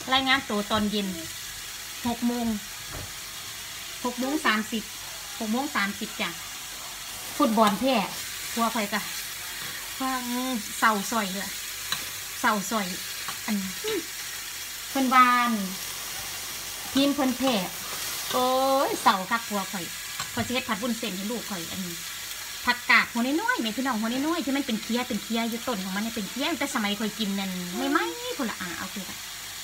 รายงานตัวตอนเย็น6:30จ้ะฟุตบอลแพ้ทัวไปกะฟังเสาซอยเลยเสาซอยอันเพิ่นวานทีมเพิ่นแพ้โอ้ยเสาคักทัวข่อยเขาจะเฮ็ดผัดวุ้นเส้นให้ลูกข่อยอันนี้ผักกาดหัวน้อยๆแม่พี่น้องหัวน้อยๆที่มันเป็นเคี้ยอยู่ต้นของมันเนี่ยเป็นเคี้ยแต่สมัยข่อยกินนั่นไม่คนละเอาคือค่ะ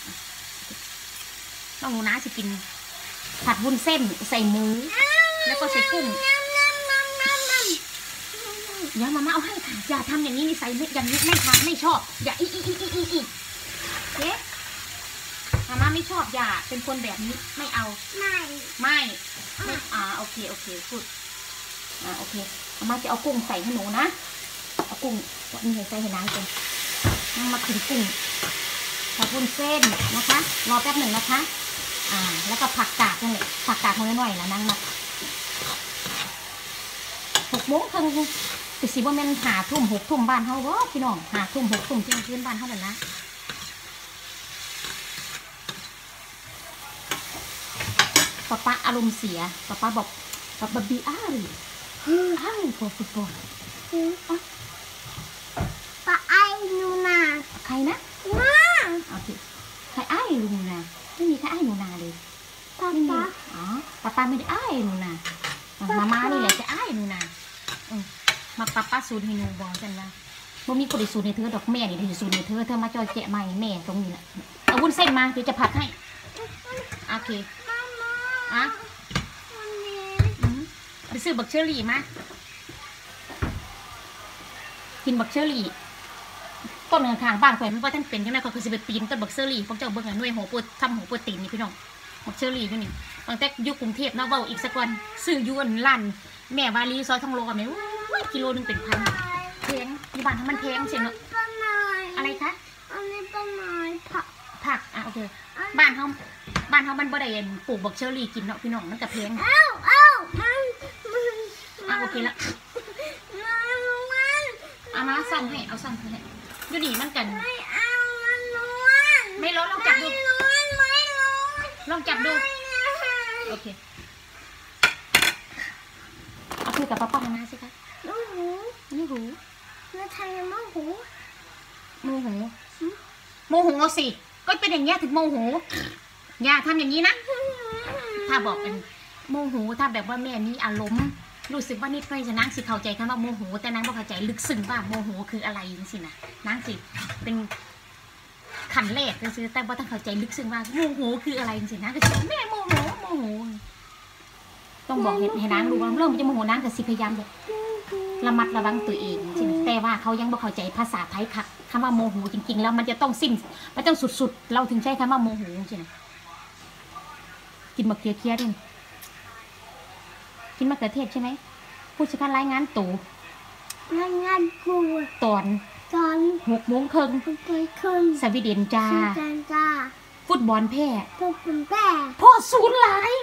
น้องหนูนะสิกินผัดวุ้นเส้นใส่หมูแล้วก็ใส่กุ้งอย่ามาเอาให้ค่ะอย่าทำอย่างนี้นิสัยอย่างนี้ไม่ทำไม่ชอบอย่าอีเจ๊มาไม่ชอบอย่าเป็นคนแบบนี้ไม่เอาไม่โอเคพูดโอเคมาจะเอากุ้งใส่ให้หนูนะเอากุ้งนี่ใส่ให้น้ำก่อนมาขึ้นกุ้งผัดวุ้นเส้นนะคะรอแป๊บหนึ่งนะคะแล้วก็ผักกาดนี่แหละผักกาดน้อยๆนะนั่งมา6:30ติสิบ่แม่น5 ทุ่ม6 ทุ่มบ้านเฮาบ่พี่น้อง5 ทุ่ม6 ทุ่มเที่ยงคืนบ้านเฮานั่นนะป๊าอารมณ์เสียป๊าบอกป๊าบีอ้ายพอฟุตบอลป้าไอ้หนูนาใครนะโอเคใครไอ้หนูนาไม่มีใครไอ้หนูนาเลยป้าป๊าไม่ได้ไอ้หนูนามานี่แหละจะไอ้หนูนามาป้าสูตรให้หนูบอกกันนะบ่มีคนได้สูตรในเธอดอกแม่นี่ได้สูตรในเธอมาจอยแกะใหม่แม่ตรงนี้แหละเอาวุ้นเส้นมาเดี๋ยวจะผัดให้โอเคไปซื้อบักเชอรี่มากินบักเชอรี่ต้นข้างบ้านข่อยมันว่าท่านเป็นใช่ไหมเขาคือสิไปปีนต้นบักเชอรี่พวกเจ้าเบิ่งหน่วยหัวปูทำหัวปูตีนนี่พี่น้องบักเชอรี่นี่บางแต่ยุคกรุงเทพนะเว้าอีกสักวันซื้อยูนลั่นแม่วาลีซอยทองโลกันไหมกิโลนึงเป็นพันแพงที่บ้านทำมันแพงเสียเนาะอะไรคะอันนี้ต้นไม้ผักโอเคบ้านเขามันบ่ได้ปลูกบักเชอรี่กินเนาะพี่น้องมันก็แพงโอเคละเอามาส่องให้เอาส่องให้ดูดิมันกันไม่เอามันร้อนไม่ร้อนลองจับดูลองจับดูโอเคเอาคุยกับป้านะสิคะนี่หูแล้วทำยังโมโหสิก็เป็นอย่างเงี้ยถึงโมโหอย่าทำอย่างนี้นะถ้าบอกเป็นโมโหถ้าแบบว่าแม่มีอารมณ์รู้สึกว่านิดไปจะนั่งสิเข้าใจคำว่าโมโหแต่นั่งบ่เข้าใจลึกซึ้งว่าโมโหคืออะไรสินะนั่งสิเป็นขันแรกก็คือแต่ว่าต้องเข้าใจลึกซึ้งว่าโมโหคืออะไรสินะก็จะแม่โมโหต้องบอกให้นางรู้ว่าเริ่มจะโมโหนางก็สิพยายามแบบระมัดระวังตัวเองใช่ไหมแต่ว่าเขายังบ่เข้าใจภาษาไทยค่ะคำว่าโมโหจริงๆแล้วมันจะต้องสิ้นมันต้องสุดๆเราถึงใช้คำว่าโมโหใช่ไหมกินมะเขือเคี้ยวดิกินมะเขือเทศใช่ไหมผู้ชักรายงานตู่รายงานกูตอน6:30สวีเดนจ้าฟุตบอลแพ้พ่อศูนย์หลาย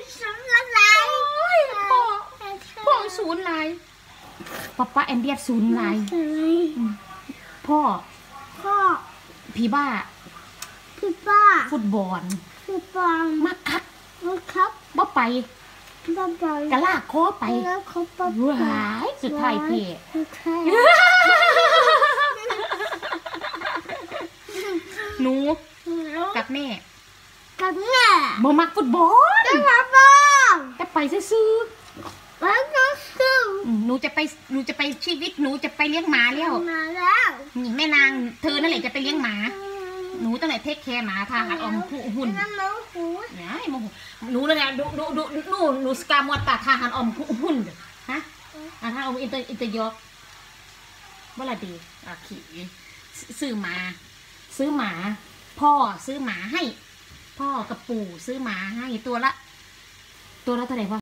พ่อศูนย์หลายป้าแอนเดียศูนย์หลายพ่อพี่บ้าฟุตบอลมาคับบ่ไปกะลากคอไปหายสุดท้ายพี่หนูกับแม่บ่มักฟุตบอลแต่ไปซื้อหนูจะไปชีวิตหนูจะไปเลี้ยงหมาแล้วนี่แม่นางเธอนั่นแหละจะไปเลี้ยงหมาหนูตั้งแต่เทคแคร์หมาพาหัดอมหุ่นเนี่ยหนูเลยนะหนูสกามอตตาทาหัดอมหุ่นฮะทาอมอินเตอร์ยอกว่าละดีขี่ซื้อหมาพ่อซื้อหมาให้พ่อกับปู่ซื้อหมาให้ตัวละเท่าไหร่วะ